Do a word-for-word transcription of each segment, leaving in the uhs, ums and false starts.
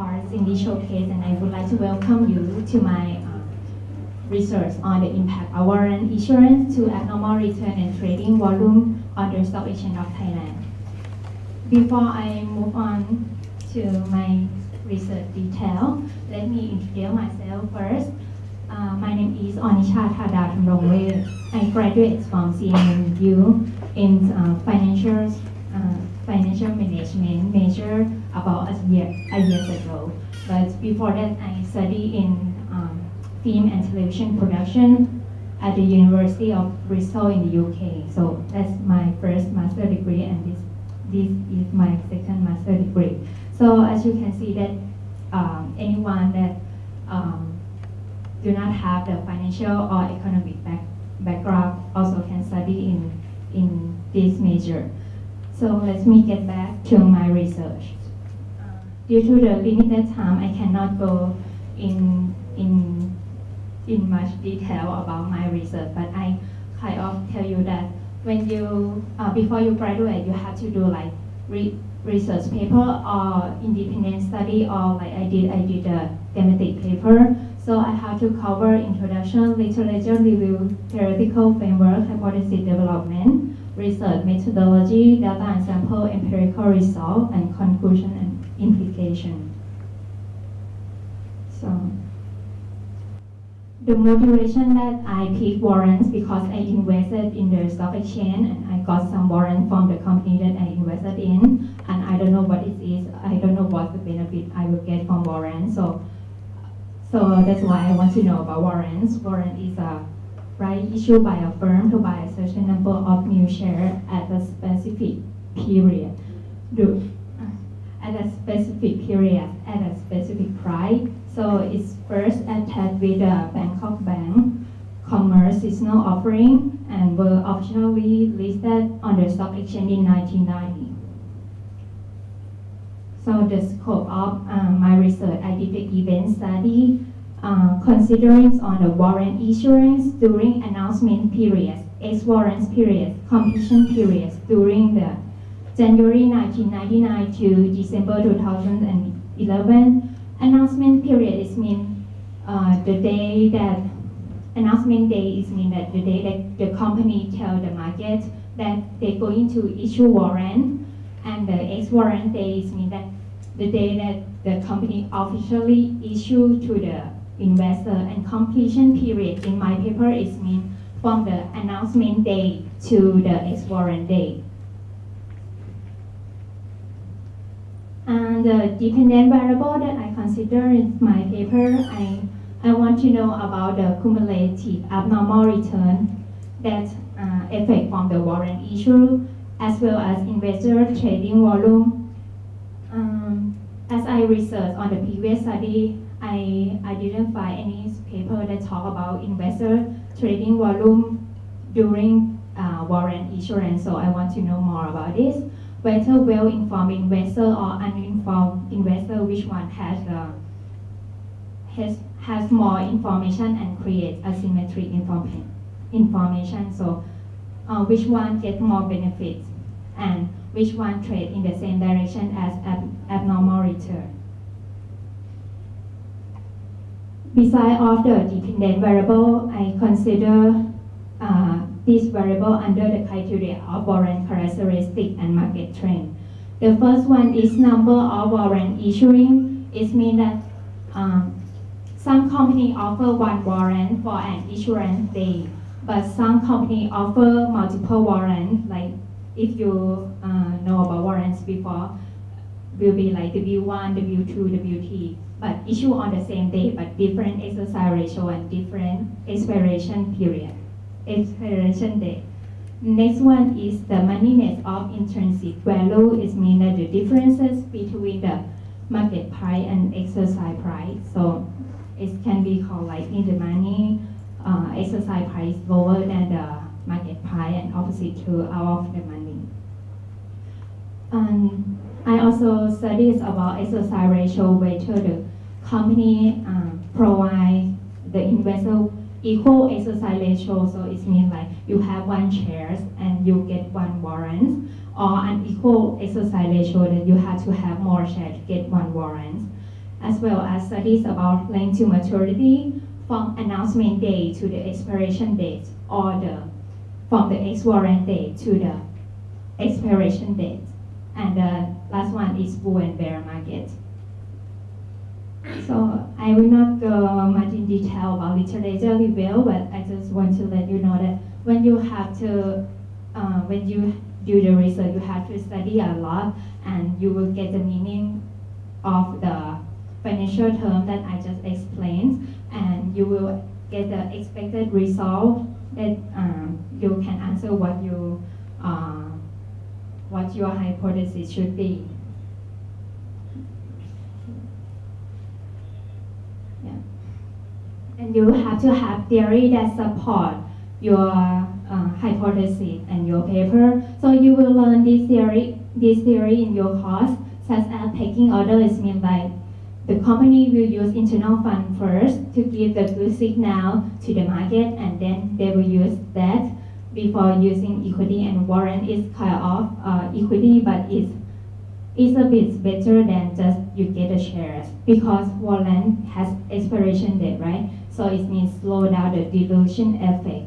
parts in this showcase, and I would like to welcome you to my uh, research on the impact of warrant issuance to abnormal return and trading volume on the stock exchange of Thailand. Before I move on to my research detail, let me introduce myself first. Uh, my name is Onisha Thada Thamrongwet. I graduated from C M U in uh, financial uh, financial management major about a year a years ago. But before that, I studied in um, film and television production at the University of Bristol in the U K. So that's my first master degree, and this this is my second master degree. So as you can see that um, anyone that um, do not have the financial or economic back, background also can study in, in this major. So let me get back to my research. Uh, due to the limited time, I cannot go in, in, in much detail about my research, but I kind of tell you that when you, uh, before you graduate, you have to do like re research paper or independent study, or like I did, I did a thematic paper. So I have to cover introduction, literature review, theoretical framework, hypothesis development, research methodology, data and sample, empirical result, and conclusion and implication. So the motivation that I picked warrants because I invested in the stock exchange and I got some warrant from the company that I invested in, and I don't know what it is. I don't know what the benefit I will get from warrants. So. So that's why I want to know about warrants. Warrant is a right issued by a firm to buy a certain number of new shares at a specific period. Do, at a specific period, at a specific price. So it's first attached with the Bangkok Bank Commerce seasonal offering and were officially listed on the stock exchange in nineteen ninety. So the scope of um, my research, I did the event study uh, considering on the warrant issuance during announcement periods, ex-warrants periods, completion periods during the January nineteen ninety-nine to December two thousand eleven. Announcement period is mean uh, the day that, announcement day is mean that the day that the company tell the market that they're going to issue warrant. And the ex-warrant days mean that the day that the company officially issue to the investor, and completion period in my paper is mean from the announcement day to the ex-warrant day. And the dependent variable that I consider in my paper, I, I want to know about the cumulative abnormal return that uh, affect from the warrant issue, as well as investor trading volume. Um, as I researched on the previous study, I, I didn't find any paper that talk about investor trading volume during uh, warrant issuance, so I want to know more about this. Whether well-informed investor or uninformed investor, which one has, uh, has, has more information and create asymmetric inform information, so uh, which one get more benefits, and which one trade in the same direction as ab abnormal return. Besides of the dependent variable, I consider uh, this variable under the criteria of warrant characteristic and market trend. The first one is number of warrant issuing. It means that um, some company offer one warrant for an issuance day, but some company offer multiple warrants. Like if you uh, know about warrants before, will be like W one, W two, W three, but issue on the same day, but different exercise ratio and different expiration period, expiration date. Next one is the moneyness of intrinsic value. It means that the differences between the market price and exercise price. So it can be called like in the money, uh, exercise price lower than the market price and opposite to out of the money. And I also studied about exercise ratio, whether the company um, provide the investor equal exercise ratio. So it means like you have one shares and you get one warrant, or an equal exercise ratio that you have to have more shares to get one warrant. as well as studies about length to maturity from announcement date to the expiration date, or the from the ex-warrant date to the expiration date. And the last one is bull and bear market. So I will not go much in detail about literature review, but I just want to let you know that when you have to, uh, when you do the research, you have to study a lot, and you will get the meaning of the financial term that I just explained, and you will get the expected result that um, you can answer what you, uh, what your hypothesis should be. Yeah. And you have to have theory that support your uh, hypothesis and your paper. So you will learn this theory, this theory in your course, such as taking orders mean like the company will use internal fund first to give the good signal to the market, and then they will use that before using equity, and warrant is kind of uh, equity, but it's, it's a bit better than just you get the shares, because warrant has expiration date, right? So it means slow down the dilution effect.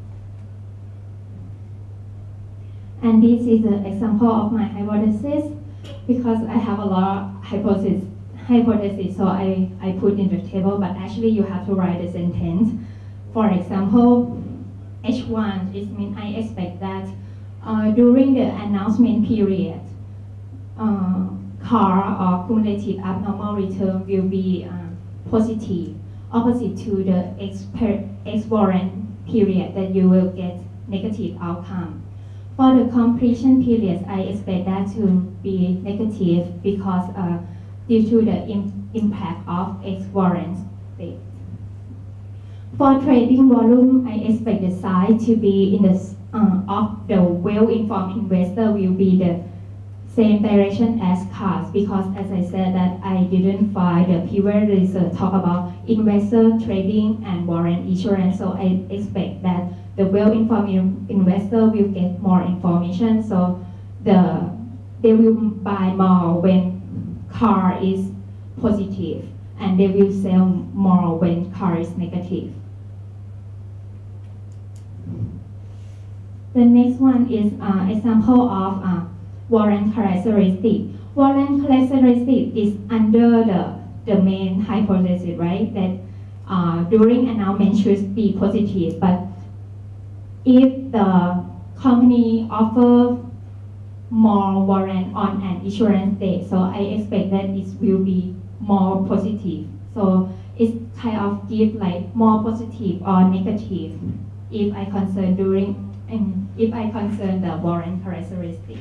And this is an example of my hypothesis, because I have a lot of hypotheses, hypothesis, so I, I put in the table, but actually you have to write a sentence. For example, H one, it means I expect that uh, during the announcement period, uh, car or cumulative abnormal return will be uh, positive, opposite to the ex-warrant period that you will get negative outcome. For the completion periods, I expect that to be negative because uh, due to the im impact of ex-warrant date. For trading volume, I expect the size to be in the uh, of the well-informed investor will be the same direction as cars, because as I said that I didn't find the previous research talk about investor trading and warrant issuance, so I expect that the well-informed investor will get more information, so the they will buy more when car is positive, and they will sell more when car is negative. The next one is uh, example of uh, warrant characteristic. Warrant characteristic is under the, the main hypothesis, right? That uh, during announcement should be positive, but if the company offer more warrant on an issuance date, so I expect that it will be more positive. So it's kind of give like more positive or negative if I concern during and if I concern the warrant characteristic.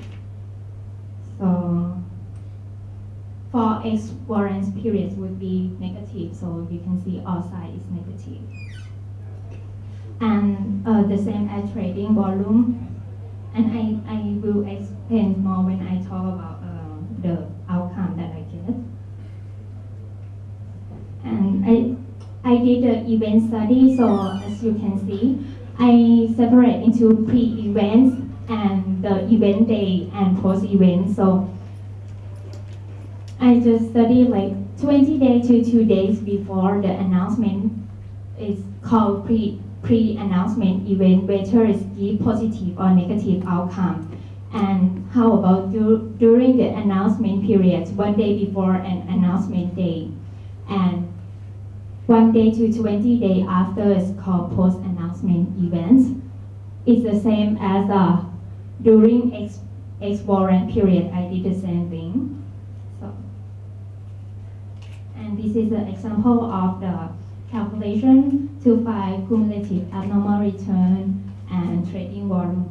So for X warrants periods would be negative, so you can see all sides is negative. And uh, the same as trading volume. And I, I will explain more when I talk about uh, the outcome that I get. And I, I did the event study, so as you can see, I separate into pre-events and the event day and post-event. So I just study like twenty days to two days before the announcement. Is called pre pre-announcement event, whether it's give positive or negative outcome. And how about du during the announcement period, one day before an announcement day, and one day to twenty days after is called post-announcement events. It's the same as uh, during ex, ex warrant period, I did the same thing. So, and this is an example of the calculation to find cumulative abnormal return and trading volume.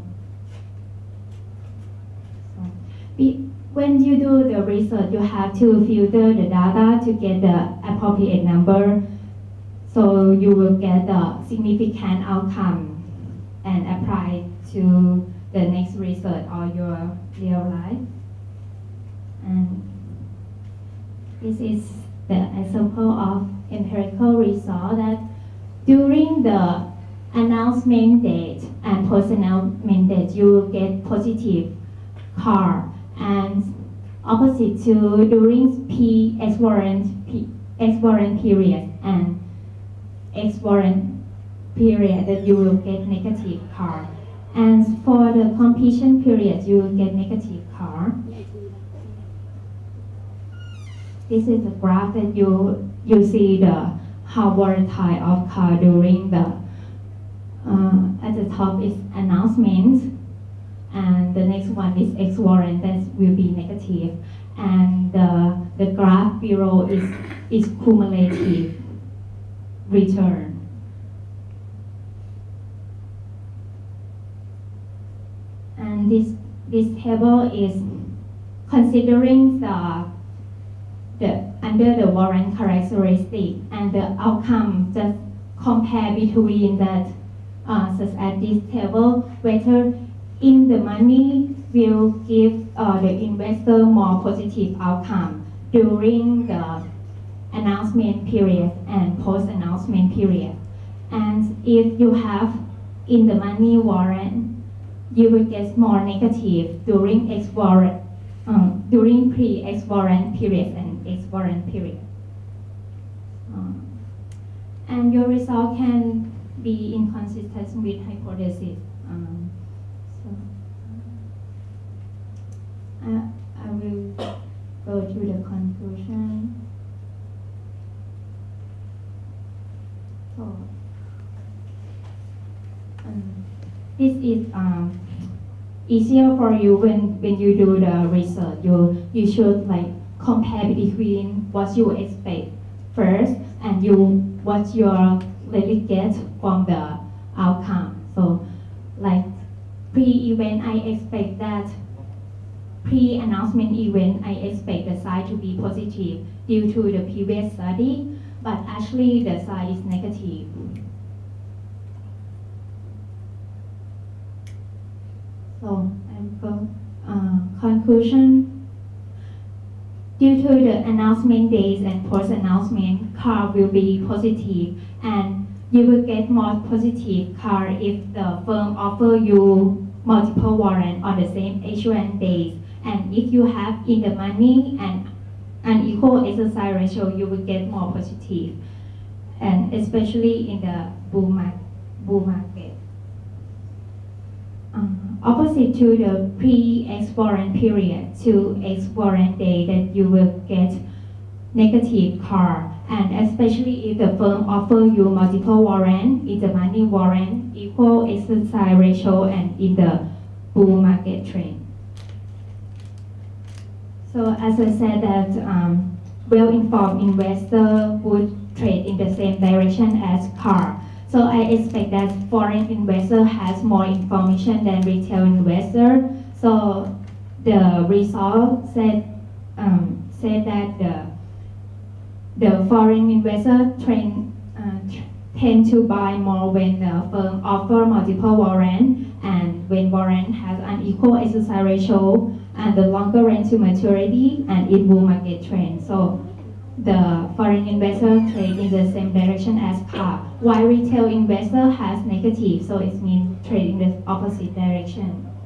So, be, when you do the research, you have to filter the data to get the appropriate number, so you will get the significant outcome and apply to the next research or your real life. And this is the example of empirical result that during the announcement date and post-announcement date, you will get positive car, and opposite to during pre-exuberant exuberant period and exuberant period that you will get negative C A R. And for the completion period, you will get negative C A R. This is a graph that you you see the how volatile of C A R during the uh, at the top is announcement, and the next one is exuberant that will be negative, and the the graph below is is cumulative return. And this this table is considering the the under the Warren characteristic and the outcome. Just compare between that, uh, such as this table, whether in the money will give uh, the investor more positive outcome during the announcement period and post-announcement period. And if you have in the money warrant, you will get more negative during ex-warrant, um, during pre-ex-warrant period and ex-warrant period. Um, and your result can be inconsistent with hypothesis. Um, so I, I will go to the conclusion. So, um, this is um, easier for you when, when you do the research. You, you should like compare between what you expect first and you what you really get from the outcome. So like pre-event, I expect that pre-announcement event, I expect the side to be positive due to the previous study, but actually the side is negative. So, and go, uh, conclusion. Due to the announcement days and post-announcement, C A R will be positive, and you will get more positive C A R if the firm offer you multiple warrants on the same issuance days. And if you have in the money and an equal exercise ratio, you will get more positive, and especially in the bull market. Bull market. Um, opposite to the pre-ex-warrant period to ex-warrant day that you will get negative C A R, and especially if the firm offer you multiple warrant in the money warrant, equal exercise ratio, and in the bull market trend. So as I said that um, well-informed investor would trade in the same direction as C A R. So I expect that foreign investor has more information than retail investor. So the result said um, said that the the foreign investor trend, uh, tend to buy more when the firm offer multiple warrant and when warrant has an equal exercise ratio and the longer range to maturity and it bull market trend. So the foreign investor trade in the same direction as C A R, while retail investor has negative, so it means trade in the opposite direction.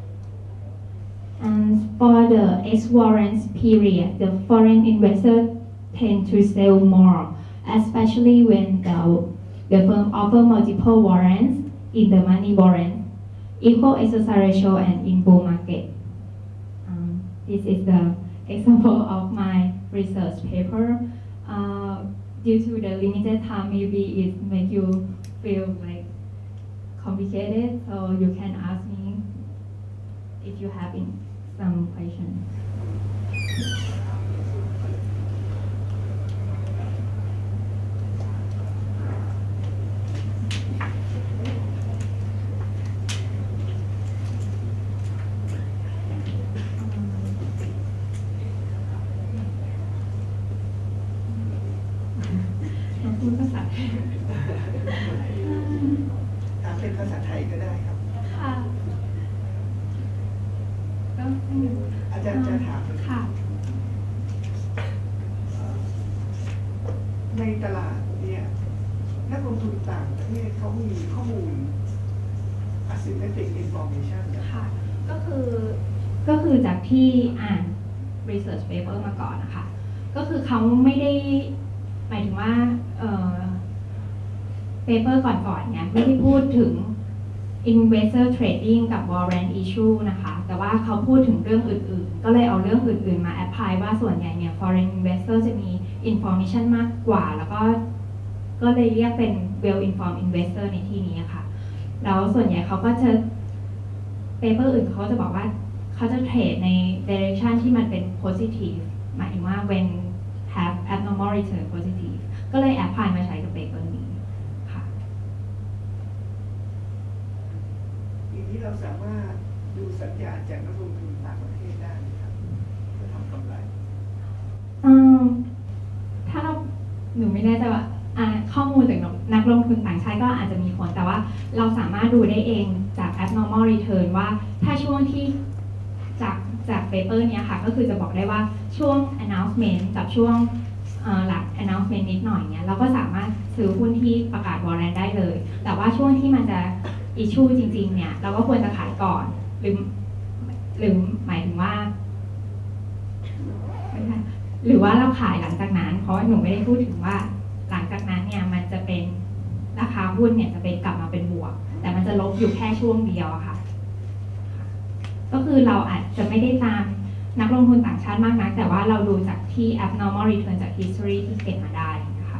And for the ex-warrants period, the foreign investor tend to sell more, especially when the, the firm offer multiple warrants in the money warrant, equal exercise ratio, and in bull market. Um, this is the example of my research paper. Uh, due to the limited time, maybe it make you feel like complicated, so you can ask me if you have some questions.พูดภาษาไทยถามเป็นภาษาไทยก็ได้ครับค่ะก็อาจารย์จะถามค่ะในตลาดเนี่ยนักลงทุนต่างประเทศเขามีข้อมูล asymmetric information ค่ะก็คือก็คือจากที่อ่าน research paper มาก่อนนะคะก็คือเขาไม่ได้หมายถึงว่าเอ่อ paper ก่อนๆเนี่ยไม่ได้พูดถึง investor trading กับ warrant issue นะคะแต่ว่าเขาพูดถึงเรื่องอื่นๆก็เลยเอาเรื่องอื่นๆมา apply ว่าส่วนใหญ่เนี่ย foreign investor จะมี information มากกว่าแล้วก็ก็เลยเรียกเป็น well informed investor ในที่นี้ค่ะแล้วส่วนใหญ่เขาก็จะ paper อื่นเขาจะบอกว่าเขาจะเทรดใน direction ที่มันเป็น positive หมายถึงว่า when have abnormal return positive ก็เลย apply มาใช้กับ paper นี้ค่ะทีนี้เราสามารถดูสัญญาณจากนักลงทุนต่างประเทศได้ไหมครับเพื่อทำกำไรถ้าเราหนูไม่แน่ใจว่าข้อมูลจากนักลงทุนต่างชาติก็อาจจะมีผลแต่ว่าเราสามารถดูได้เองจาก abnormal return ว่าถ้าช่วงที่จากจาก paper เนี้ยค่ะก็คือจะบอกได้ว่าช่วง announcement กับช่วงหลัง announcement นิดหน่อยเนี้ยเราก็สามารถซื้อหุ้นที่ประกาศ warrant ได้เลยแต่ว่าช่วงที่มันจะ issue จริงๆเนี่ยเราก็ควรจะขายก่อนหรือหรือหมายถึงว่าไม่ใช่หรือว่าเราขายหลังจากนั้นเพราะหนูไม่ได้พูดถึงว่าหลังจากนั้นเนี่ยมันจะเป็นราคาหุ้นเนี่ยจะเป็นกลับมาเป็นบวกแต่มันจะลบอยู่แค่ช่วงเดียวอะค่ะก็คือเราอาจจะไม่ได้ตามนักลงทุนต่างชาติมากนักแต่ว่าเราดูจากที่ abnormal return จาก history ที่เก็บมาได้นะคะ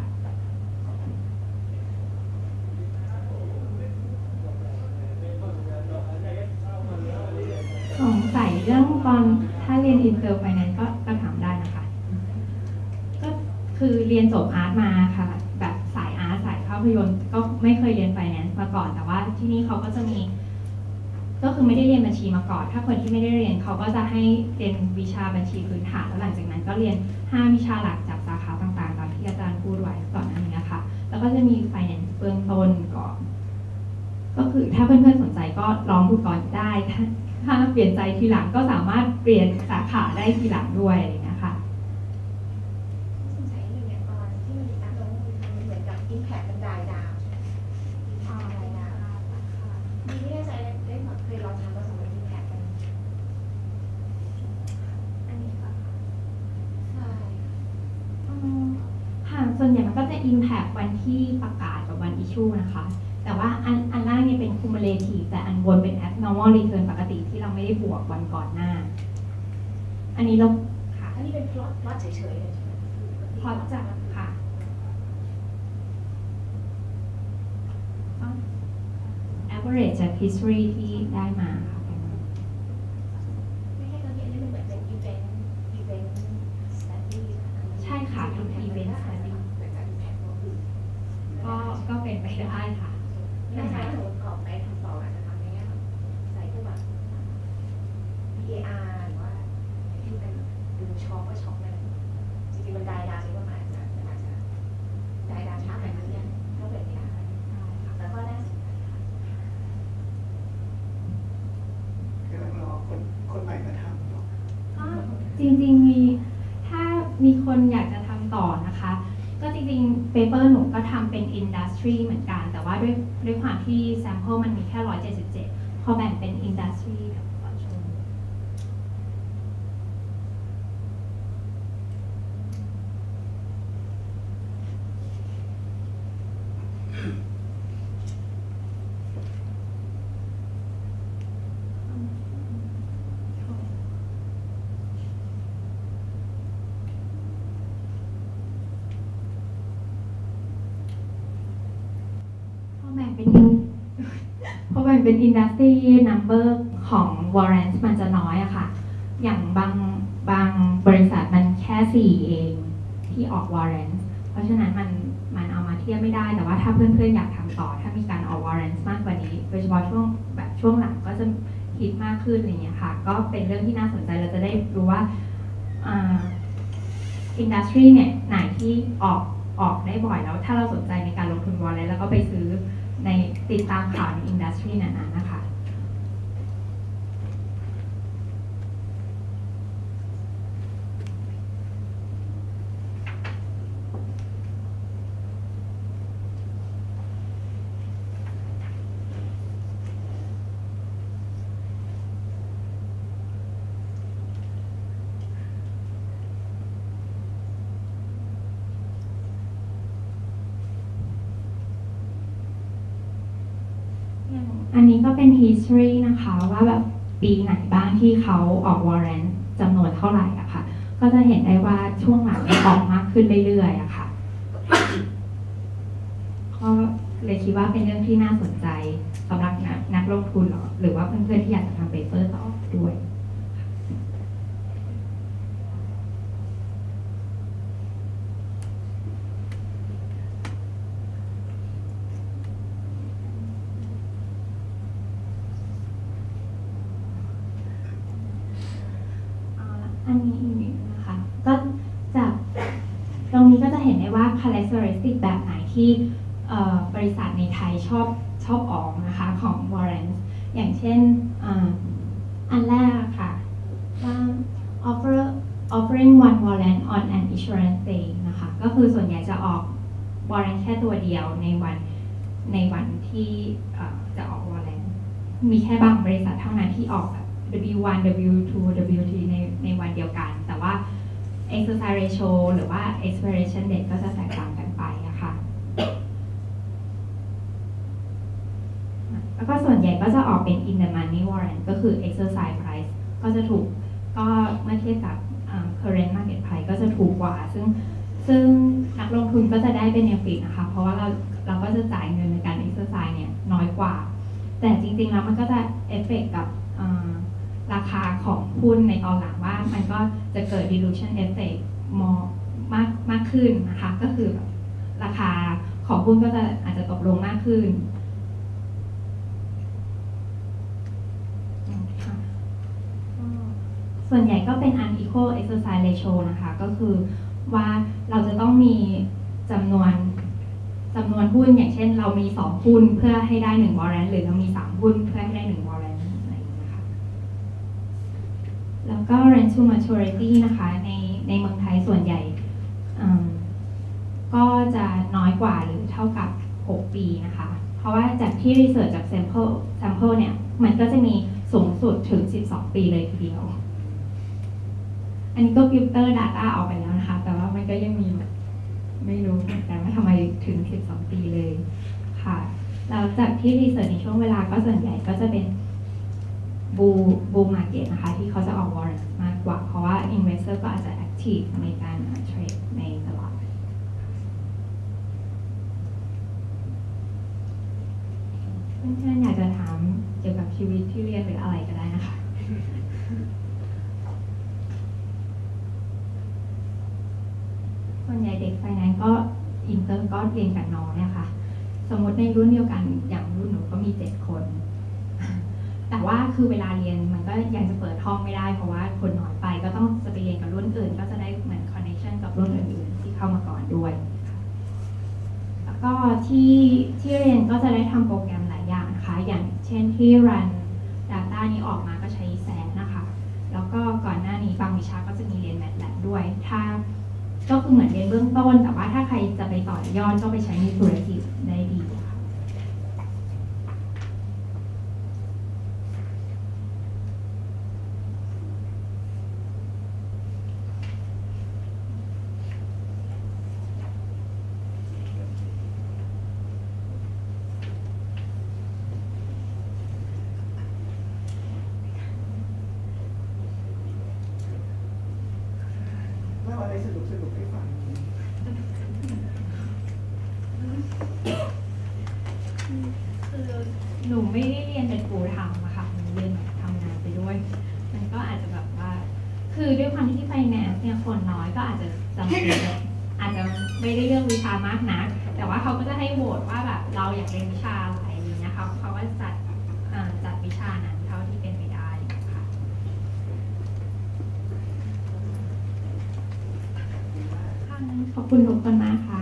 สงสัยเรื่องตอนถ้าเรียน inter finance ก็ก็ถามได้นะคะก็คือเรียนจบอาร์ตมาค่ะแบบสายอาร์ตสายภาพยนตร์ก็ไม่เคยเรียน finance มาก่อนแต่ว่าที่นี่เขาก็จะมีก็คือไม่ได้เรียนบัญชีมาก่อนถ้าคนที่ไม่ได้เรียนเขาก็จะให้เรียนวิชาบัญชีพื้นฐานแล้วหลังจากนั้นก็เรียนห้าวิชาหลักจากสาขาต่างๆตามที่อาจารย์พูดไว้ก่อนหน้านี้ค่ะแล้วก็จะมี finance เบื้องต้นก่อนก็คือถ้าเพื่อนๆสนใจก็ลองดูก่อนได้ถ้าถ้าเปลี่ยนใจทีหลังก็สามารถเปลี่ยนสาขาได้ทีหลังด้วยนะคะสงสัยหนึ่งเนี่ยตอนที่มันมีการลงทุนมันเหมือนกับ impact มันดายดาวอะไรนะมีไม่แน่ใจได้แบบเคยลองทำแล้วสมมติ impact มันอันนี้ค่ะใช่ค่ะส่วนใหญ่มันก็จะ impact วันที่ประกาศกับวัน issue นะคะแต่ว่าอันอันล่างเนี่ยเป็น cumulative แต่อันบนเป็น abnormal return ปกติที่เราไม่ได้บวกวันก่อนหน้าอันนี้เราค่ะอันนี้เป็น plot plot เฉยๆเลยใช่ไหม plot จากค่ะaverage จาก history ที่ได้มาค่ะไม่ใช่ตอนนี้อันนี้มันเหมือนเป็น event event study ใช่ค่ะเป็น event study ก็ก็เป็นไปได้ค่ะถ้าใช้สมมติออกไปทำต่ออาจจะทำในแง่แบบใส่พวกแบบ พี เอ อาร์ หรือว่าที่เป็นดูช็อคว่าช็อคนั้นจริงๆมันได้ดาวนี่ว่ามันอาจจะมันอาจจะได้ดาวช้าแบบนี้เนี่ยก็เป็นไปได้แต่ก็ได้กำลังรอคนคนใหม่มาทำเนาะจริงๆมีถ้ามีคนอยากจะทำต่อนะคะก็จริงๆ paper หนูก็ทำเป็น industry เหมือนกันแต่ว่าด้วยด้วยความที่ sample มันมีแค่หนึ่งร้อยเจ็ดสิบเจ็ดพอแบ่งเป็น industry ขอชมแบ่งเป็นเพราะแบ่งเป็น industry number ของ warrants มันจะน้อยอะค่ะอย่างบางบางบริษัทมันแค่สี่เองที่ออก warrants เพราะฉะนั้นมันมันเอามาเทียบไม่ได้แต่ว่าถ้าเพื่อนๆอยากทำต่อถ้ามีการออก warrants มากกว่านี้โดยเฉพาะช่วงแบบช่วงหลังก็จะฮิตมากขึ้นอะไรอย่างเงี้ยค่ะก็เป็นเรื่องที่น่าสนใจเราจะได้รู้ว่า industry เนี่ยไหนที่ออกออกได้บ่อยแล้วถ้าเราสนใจในการลงทุน warrant แล้วก็ไปซื้อในติดตามข่าวในอินดัสทรีนั้นๆนะคะก็เป็น history นะคะว่าแบบปีไหนบ้างที่เขาออก warrant จำนวนเท่าไหร่อะค่ะก็จะเห็นได้ว่าช่วงหลังออกมากขึ้นเรื่อยๆอะค่ะก็เลยคิดว่าเป็นเรื่องที่น่าสนใจสำหรับนักลงทุนหรือว่าเพื่อนๆที่อยากจะทำเปเปอร์ต่อด้วยอันนี้อีกนิดนะคะก็จากตรงนี้ก็จะเห็นได้ว่า characteristic แบบไหนที่บริษัทในไทยชอบชอบออกนะคะของ warrants อย่างเช่นอันแรกค่ะว่า offer offering one warrant on an issuance day นะคะก็คือส่วนใหญ่จะออก warrant แค่ตัวเดียวในวันในวันที่จะออก warrant มีแค่บางบริษัทเท่านั้นที่ออกแบบ ดับเบิลยู วัน ดับเบิลยู ทู ดับเบิลยู ทรี ในในวันเดียวกันแต่ว่า exercise ratio หรือว่า expiration date ก็จะแตกต่างกันไปนะคะแล้วก็ส่วนใหญ่ก็จะออกเป็น in the money warrant ก็คือ exercise price ก็จะถูกก็เมื่อเทียบกับ current market price ก็จะถูกกว่าซึ่งซึ่งนักลงทุนก็จะได้ benefit นะคะเพราะว่าเราเราก็จะจ่ายเงินในการ exercise เนี่ยน้อยกว่าแต่จริงๆแล้วมันก็จะ effect กับราคาของหุ้นในตอนหลังว่ามันก็จะเกิด dilution effect มากมากขึ้นนะคะก็คือราคาของหุ้นก็จะอาจจะตกลงมากขึ้นส่วนใหญ่ก็เป็น unequal exercise ratio นะคะก็คือว่าเราจะต้องมีจำนวนจำนวนหุ้นอย่างเช่นเรามีสองหุ้นเพื่อให้ได้หนึ่ง warrant หรือเรามีสามหุ้นเพื่อให้ได้หนึ่ง warrantแล้วก็ range to maturity นะคะในในเมืองไทยส่วนใหญ่ก็จะน้อยกว่าหรือเท่ากับหกปีนะคะเพราะว่าจากที่ research จาก sample sample เนี่ยมันก็จะมีสูงสุดถึงสิบสองปีเลยทีเดียวอันนี้ก็ filter data ออกไปแล้วนะคะแต่ว่ามันก็ยังมีไม่รู้เหมือนกันว่าทำไมถึงสิบสองปีเลยค่ะแล้วจากที่ research ในช่วงเวลาก็ส่วนใหญ่ก็จะเป็นบูบูมาร์เก็ตนะคะที่เขาจะออก warrant มากกว่าเพราะว่า investor ก็อาจจะ active ในการเทรดในตลาดเพื่อนๆอยากจะถามเกี่ยวกับชีวิตที่เรียนหรืออะไรก็ได้นะคะส่วนใหญ่เด็กไฟแนนซ์ก็อินเตอร์ก็เรียนกันน้อยนะคะสมมติในรุ่นเดียวกันอย่างรุ่นหนูก็มีเจ็ดคนแต่ว่าคือเวลาเรียนมันก็ยังจะเปิดห้องไม่ได้เพราะว่าคนน้อยไปก็ต้องจะไปเรียนกับรุ่นอื่นก็จะได้เหมือนคอนเนคชั่นกับรุ่นอื่นๆที่เข้ามาก่อนด้วยแล้วก็ที่ที่เรียนก็จะได้ทำโปรแกรมหลายอย่างนะคะอย่างเช่นที่ run data นี้ออกมาก็ใช้ แซด นะคะแล้วก็ก่อนหน้านี้บางวิชาก็จะมีเรียน MATLAB ด้วยถ้าก็คือเหมือนเรียนเบื้องต้นแต่ว่าถ้าใครจะไปต่อยอดก็ไปใช้ในธุรกิจได้ดีอะไรสนุกสนุกให้ฟังคือหนูไม่ได้เรียนเป็นครูทำอะค่ะหนูเรียนแบบทำงานไปด้วยมันก็อาจจะแบบว่าคือด้วยความที่ไฟแนนซ์เนี่ยคนน้อยก็อาจจะจำเป็นอาจจะไม่ได้เลือกวิชามากนักแต่ว่าเขาก็จะให้โหวตว่าแบบเราอยากเรียนวิชาอะไรอย่างเงี้ยเขาเขาก็จัดจัดวิชานั้นเท่าที่เป็นไปได้ค่ะขอบคุณทุกคนมากค่ะ